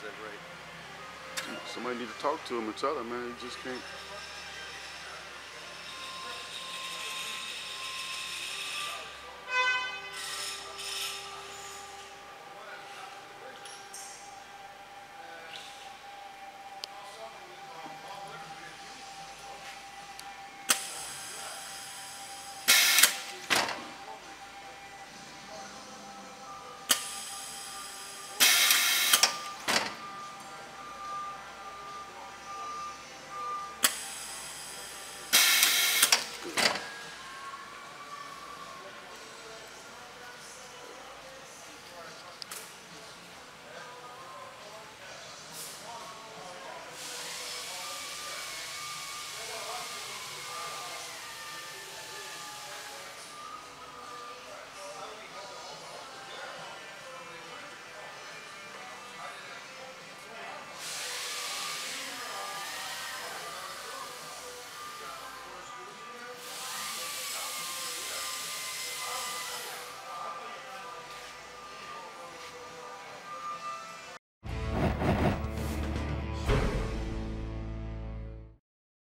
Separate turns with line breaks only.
that right?
Somebody need to talk to him and tell him, man, you just can't